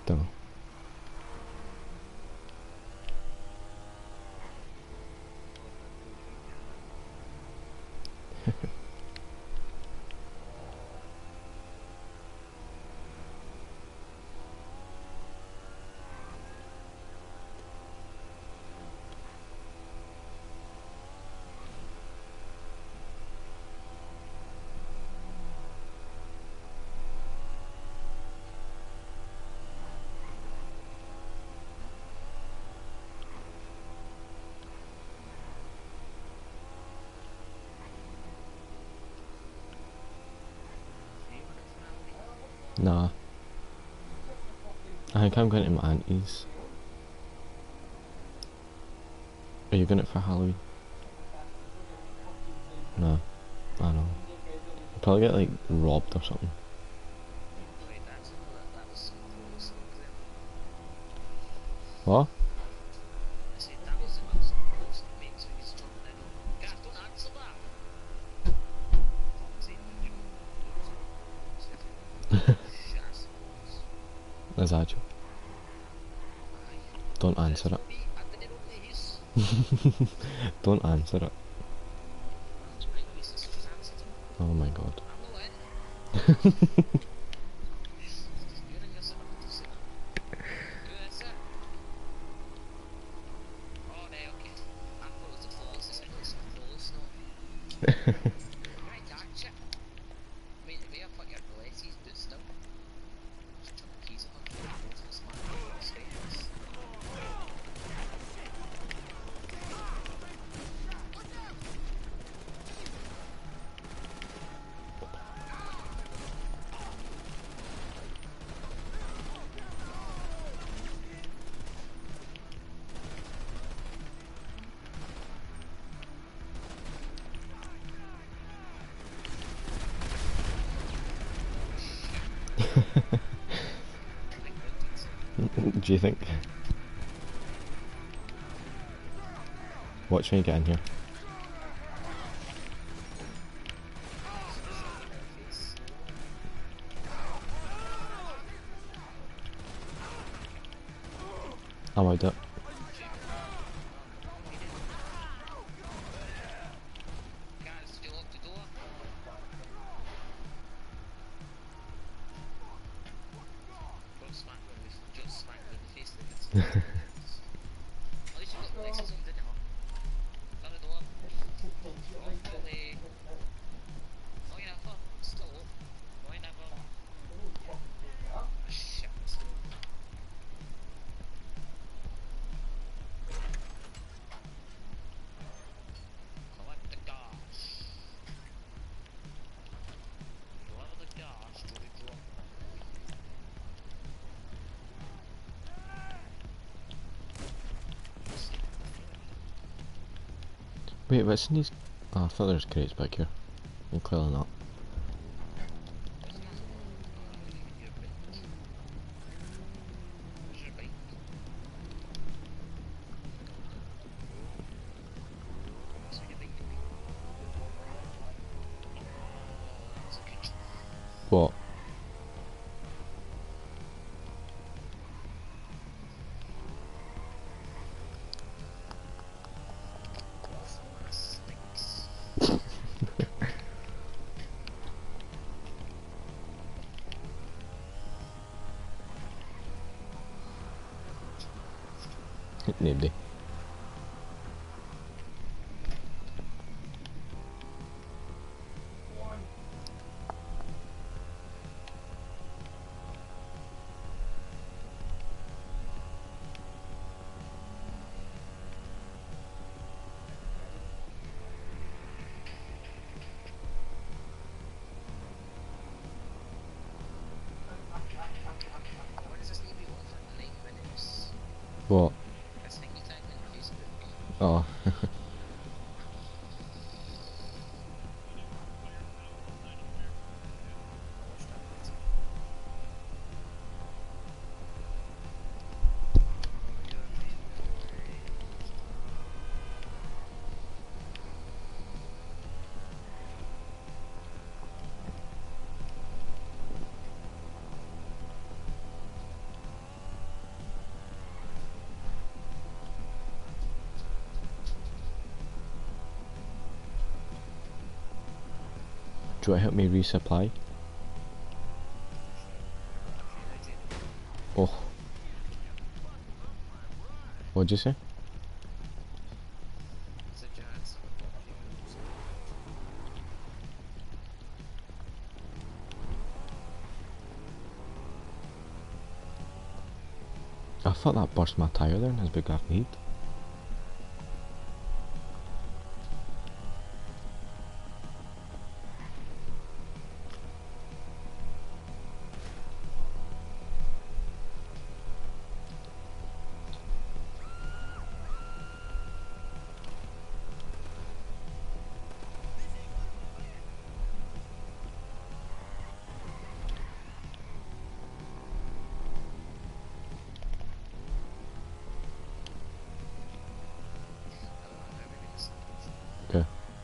Don't know. Nah. I think I'm going to my auntie's. Are you going it for Halloween? No. I don't know. I'll probably get like robbed or something. What? Is that you? Don't answer it. Don't answer it. Oh my god. Do you think? Watch me get in here. I wowed it. Wait, what's in these? Oh, I thought there was crates back here. And clearly not. What? Nobody. What? you want to help me resupply? Oh. What'd you say? I thought that burst my tyre there and has been got heat. Okay.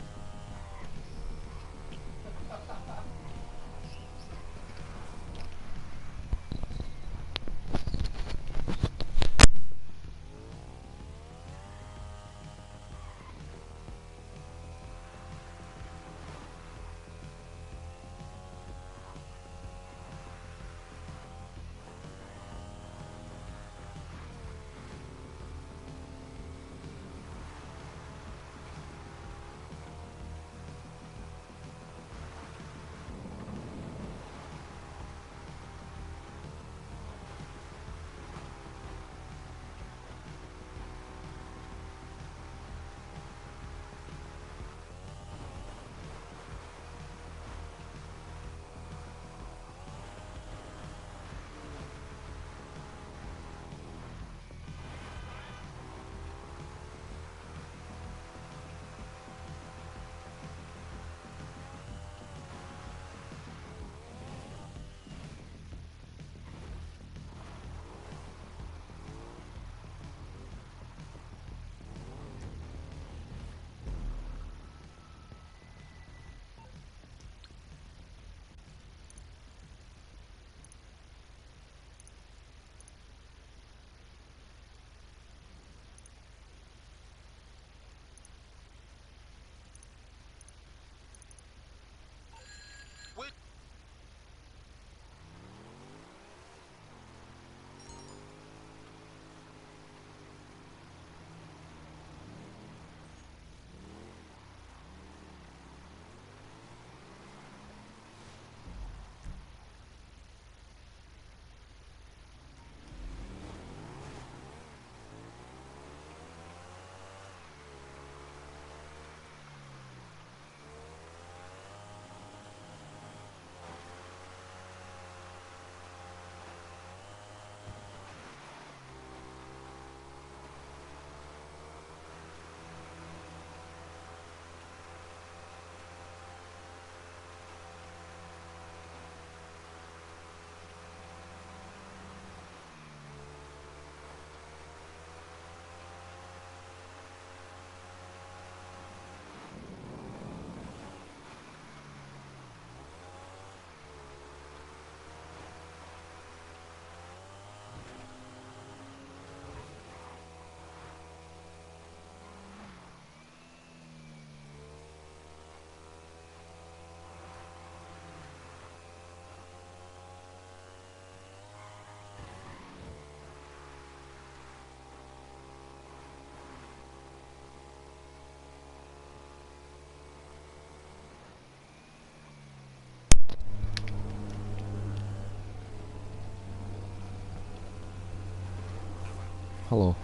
Hello.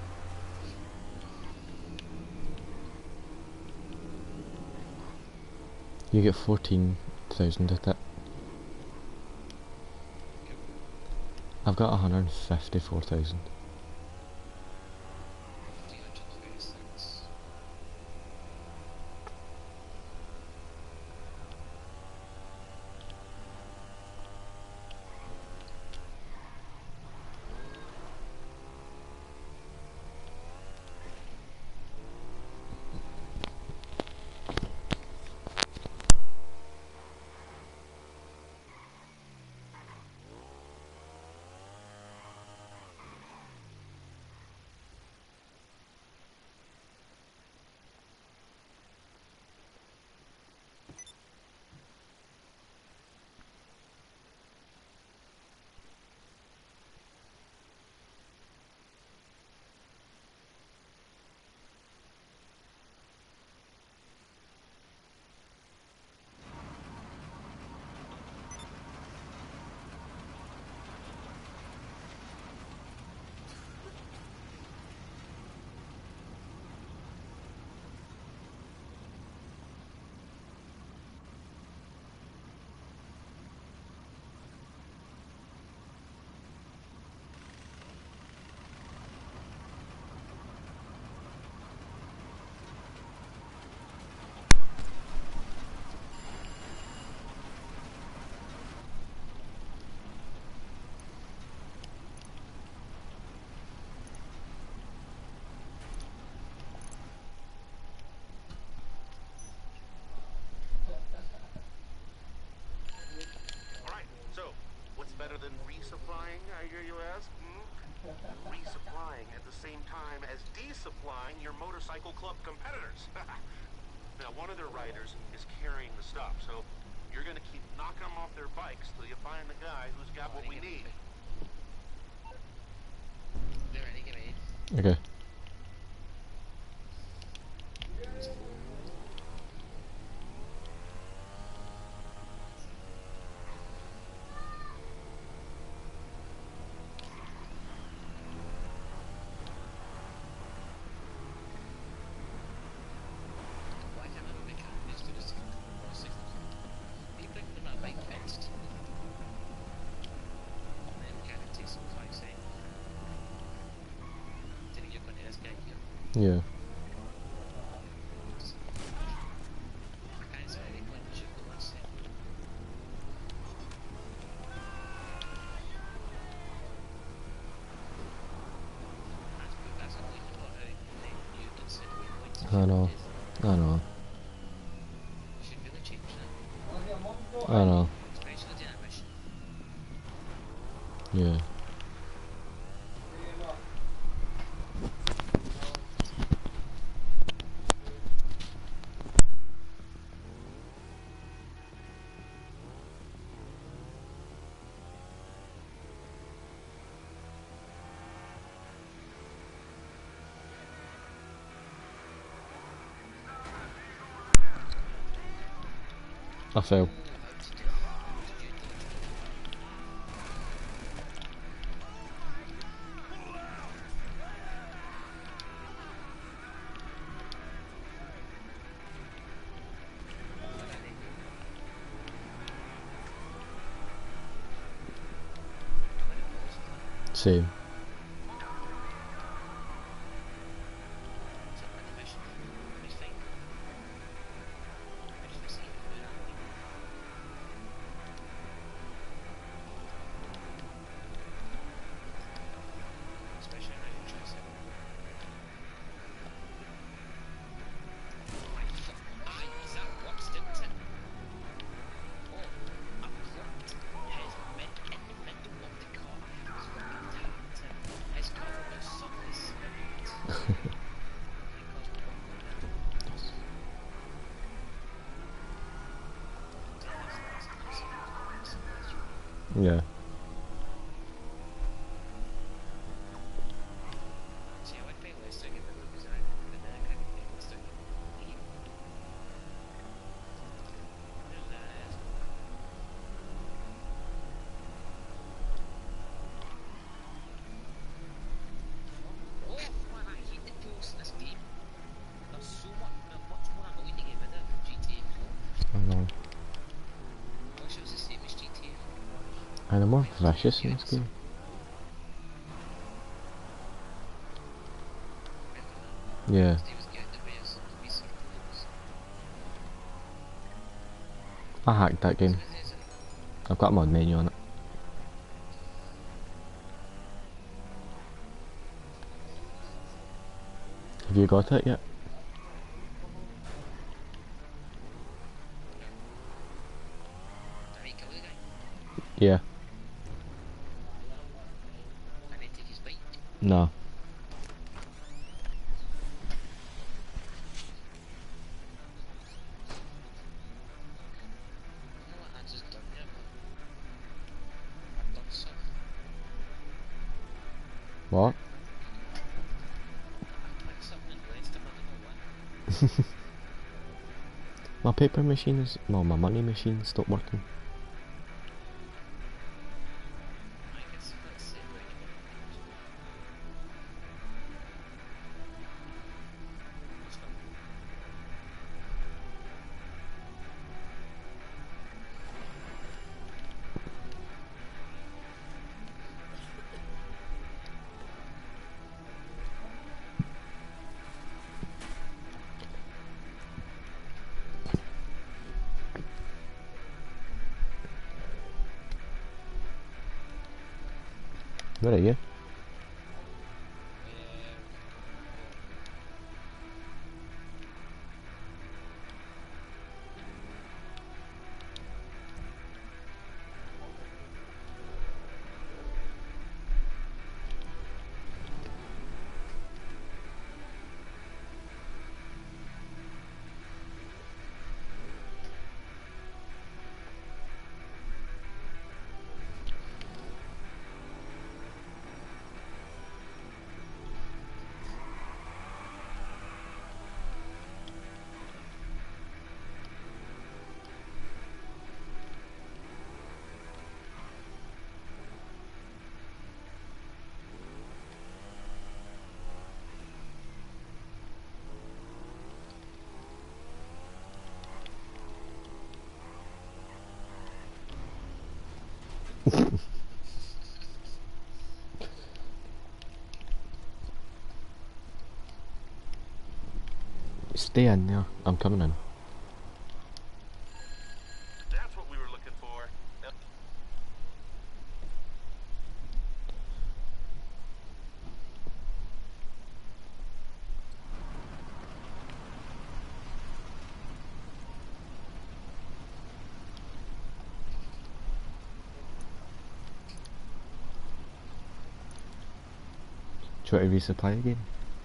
You get 14,000 at it. I've got 154,000. resupplying your motorcycle club competitors. Now, one of their riders is carrying the stuff, so you're gonna keep knocking them off their bikes till you find the guy who's got what we need. Okay. Yeah. I know. I know. I know. Yeah. I fail. Same. Yeah. I know. And I'm more vicious in this game. Yeah. I hacked that game. I've got a mod menu on it. Have you got it yet? Yeah. No. What? My paper machine is... well, my money machine stopped working. Where are you? Stay in there. I'm coming in. That's what we were looking for. Now, Do you want to resupply again?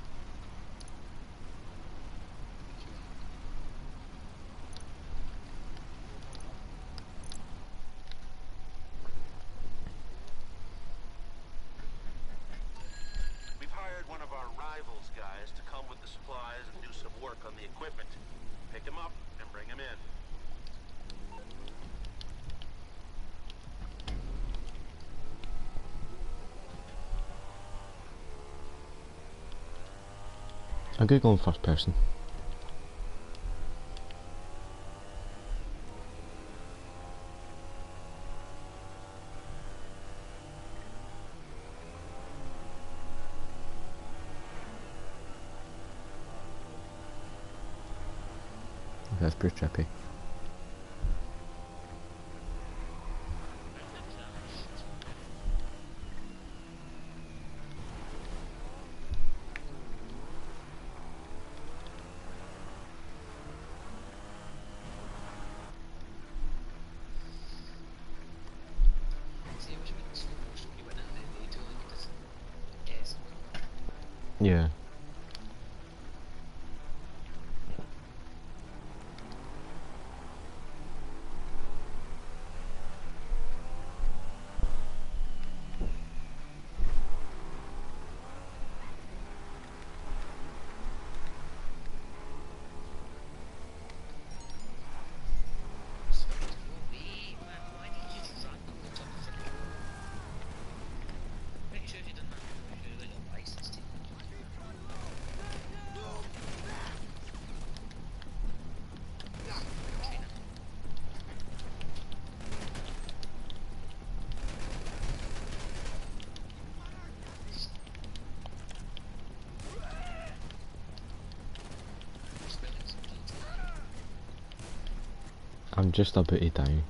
we've hired one of our rivals guys to come with the supplies and do some work on the equipment. Pick him up and bring him in. I'm gonna go in first person. That's pretty trippy. Yeah. I'm just about to die.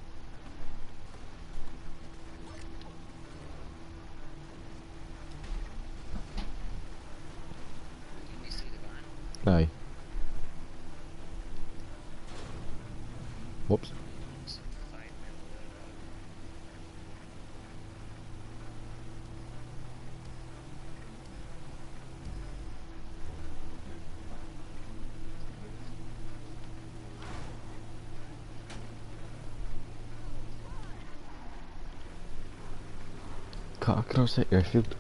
Aye. Whoops. Cut across the airfield.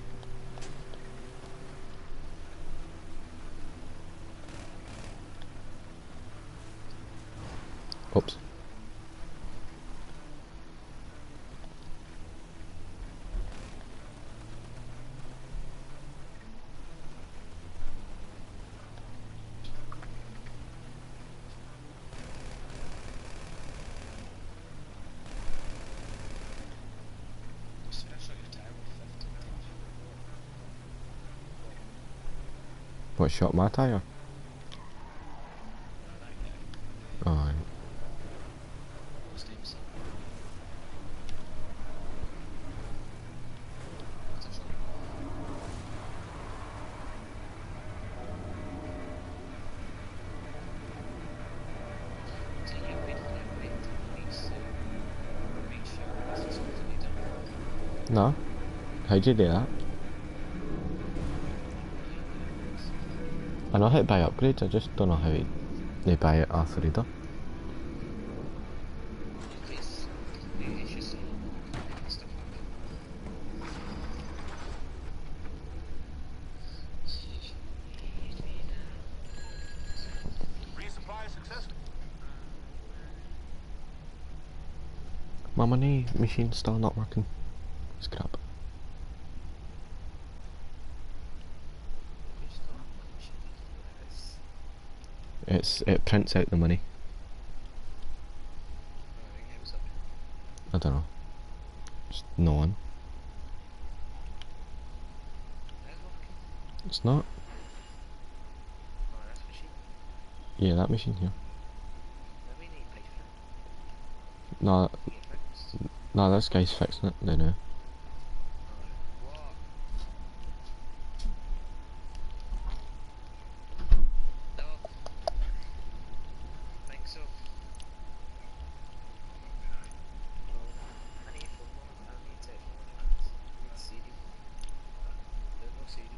Oops. What, shot my tyre? Alright. No? How'd you do that? I know how to buy upgrades, I just don't know how to buy it off the reader. Resupply successful. My money machine's still not working. Scrap. It prints out the money. I don't know. Just no one. It's not. Yeah, that machine here. Then we need pipe it. Nah, Get fixed. nah, this guy's fixing it now. What? No. Think so. No. I need a phone number. I need to phone trans. I need CD. There's no CD.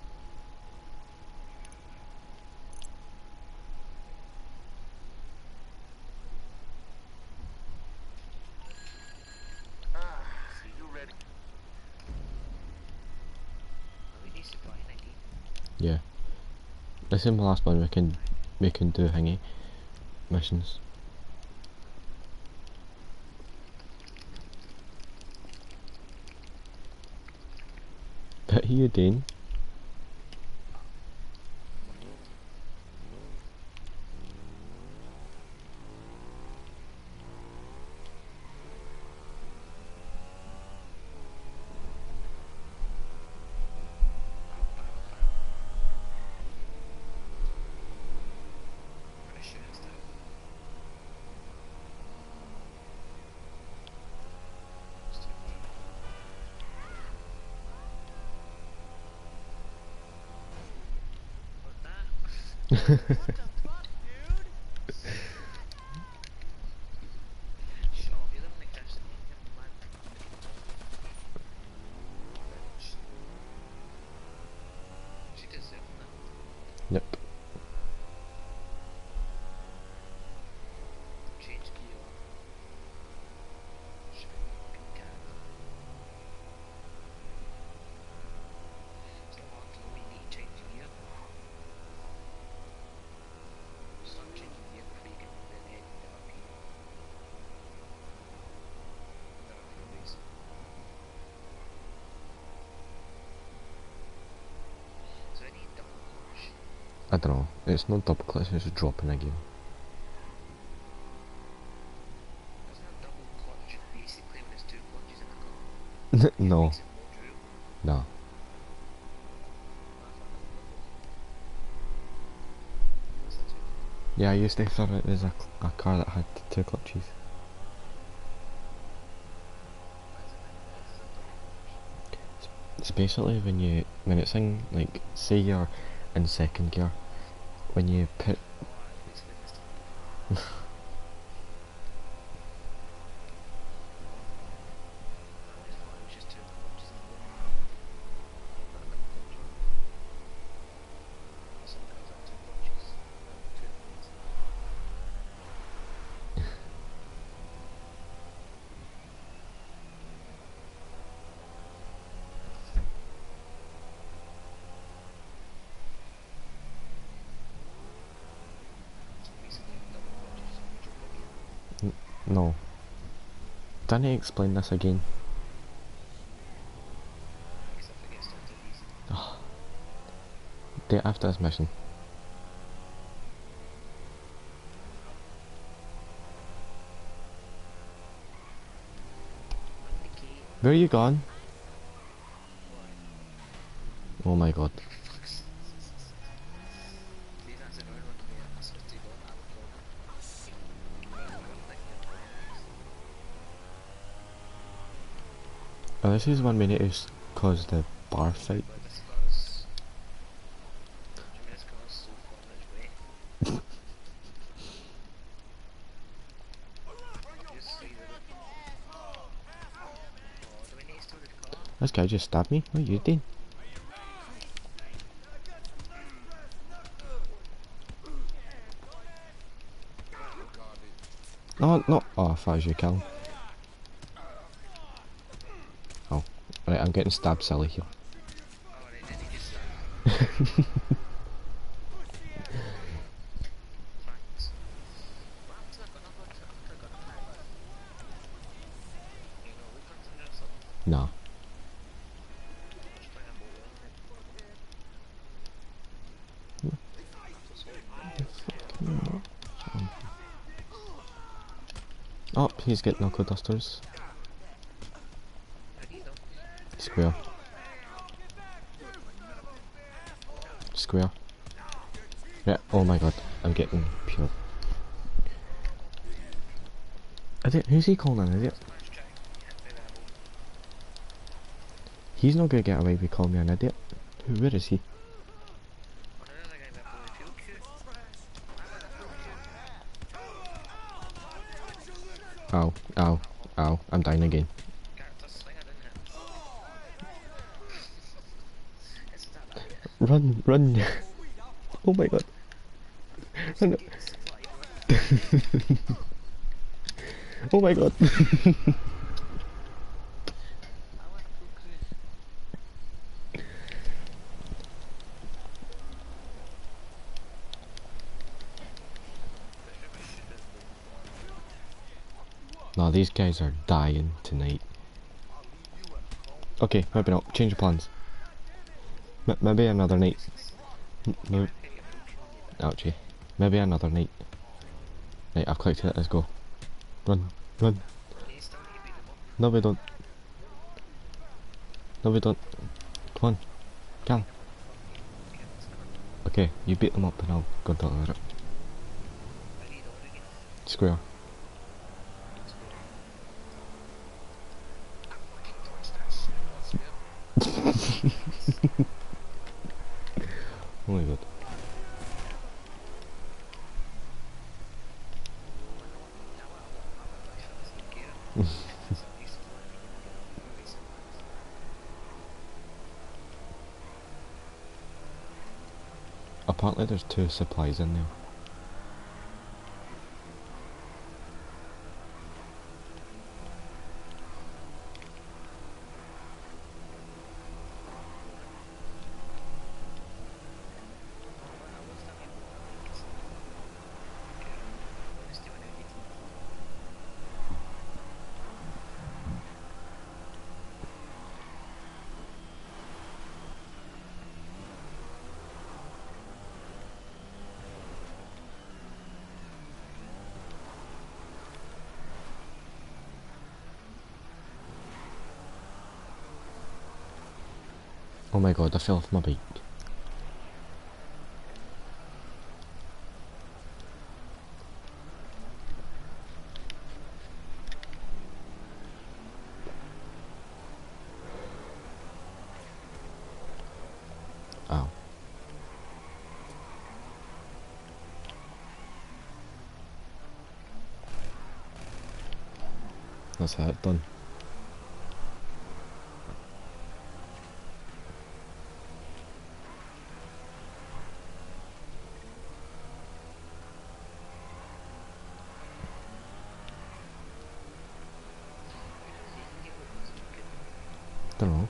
You ready? We need supply 90. Yeah. This is the last one we can do hingy missions. What are you doing? I'm gonna shoot it still. It's too far. What that? Shut up, you're the one that crashed the engine, man. She did it, man. Yep. Change gear. Should be fucking cat. It's not hard to know when you need to change gear. Start changing gear before you can then head in the up here. There are a few ways. So I need double clutch. I don't know. It's not double clutch, it's just dropping a gear. Isn't a double clutch basically when it's two clutches in a car? No. Makes it more durable. Nah. What's that two? Yeah, I used to have it as a car that had two clutches. Why is it a double clutch? It's basically when it's in, like, say you're in second gear, when you put Basically missed it. I just thought it was just two clutches in one. Not a double clutch. Some cars have two clutches. Two blades. So basically double clutches when you drop a gear. no. Didn't I explain this again? Makes it get started easy. Day after this mission. Indicate. Where are you gone? Why? Oh my god. See, that's another one where I'm supposed to go and have a problem. Oh, this is one we need to cause the bar fight. But this car's... I mean, this car's so far on its way. Just see that... Oh, do we need to store the car? This guy just stabbed me. What are you doing? No, no. Oh, I thought it was you killing. Oh, right. I'm getting stabbed silly here. Alright, then he just started. Thanks. What happened to that gun? I thought I got a knife. You know, look something or something. Nah. Just trying to bolt it in. Oh, he's getting knuckle dusters. I need them. Square. Square. Yeah, oh my god. I'm getting pure. Idiot, who's he calling an idiot? Someone's trying to hit me with a bolt. He's not gonna get away with calling me an idiot. Where is he? Oh no, there's a guy with a bullet fuel shoot. I'm with a full shoot. Ow, ow, ow, I'm dying again. Character slinger, didn't it? It's not that yet. Run, run! Oh my god. Run. Get the supply going. Oh my god. I want a full cruise. Nah, these guys are dying tonight. Okay, maybe not. Change of plans. Maybe another night. No. Ouchie. Maybe another night. Right, I've clicked it. Let's go. Run, run. You still need to beat them up. No, we don't. No, we don't. Come on. Come. Okay, let's go. Okay, you beat them up and I'll go and talk about it. I need Oregon. Square. I'm working towards that. Oh my god. Apparently there's 2 supplies in there. Oh my god, I fell off my bike. Ow. That's it, done. Don't know.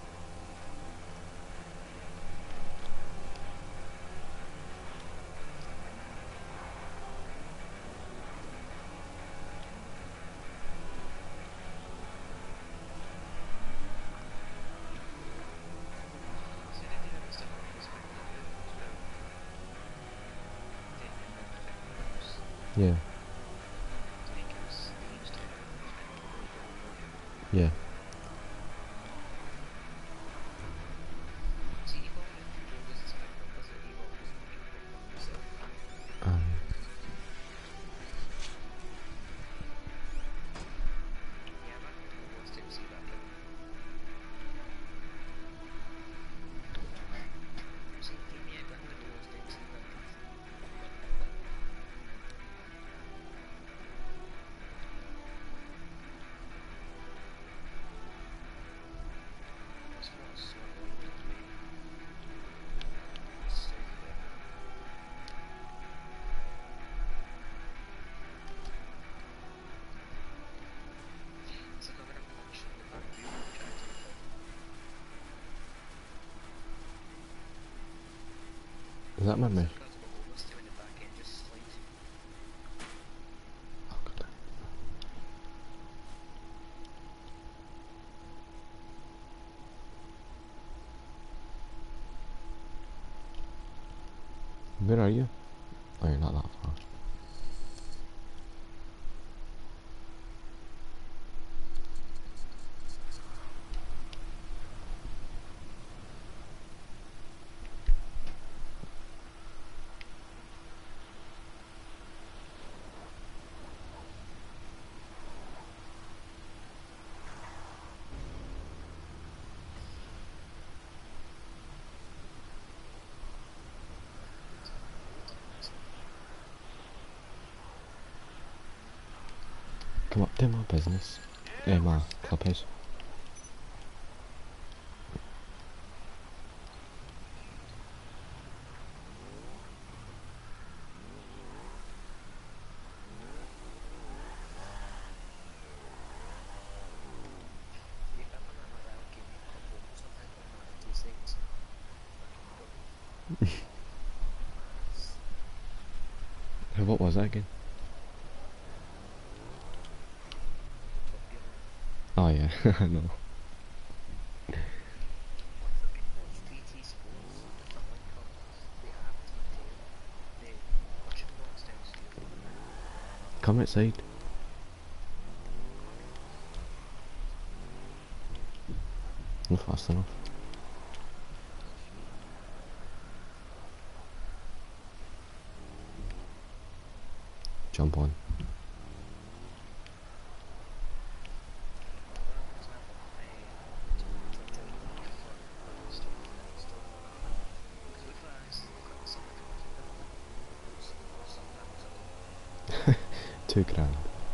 Yeah. Yeah. Um, is that my miss? Oh, God. Where are you? Oh, you're not that far. Come up to my business. My clubhouse. If I'm on another gaming combo, most of the time I'm on 96. Fucking Hey, what was that again? Top Gear, man. Oh yeah, I know. Fucking watch VT Sports, the F1 cars. They have detail. They watching box downstairs. Come outside. Not fast enough. Jump on. £2 grand.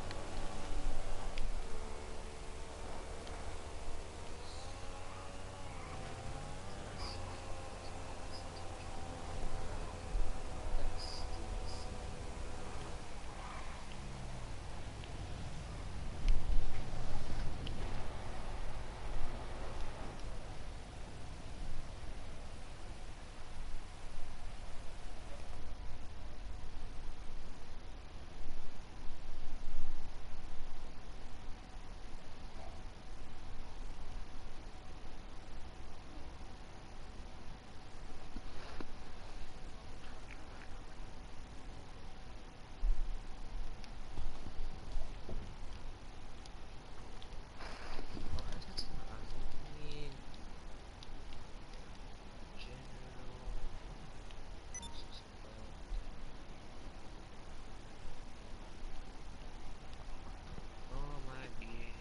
Oh my dear.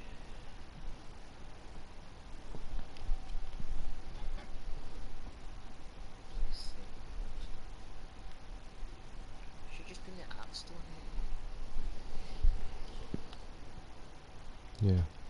Nice thing. Should just bring the app store here. Yeah.